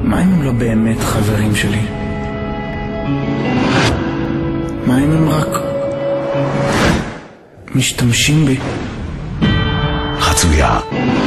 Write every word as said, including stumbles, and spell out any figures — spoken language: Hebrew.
מה אם הם לא באמת חברים שלי? מה אם הם רק משתמשים בי? חצויה